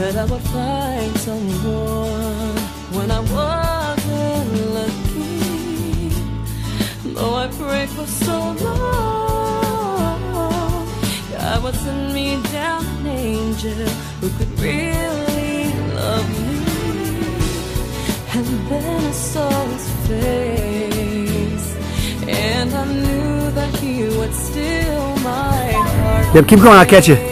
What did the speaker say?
that I would find someone when I wasn't looking. Though I prayed for so long, God would send me down an angel who could really love me. And then I saw his face, and I knew that he would steal my heart. Yep, keep going, I'll catch you.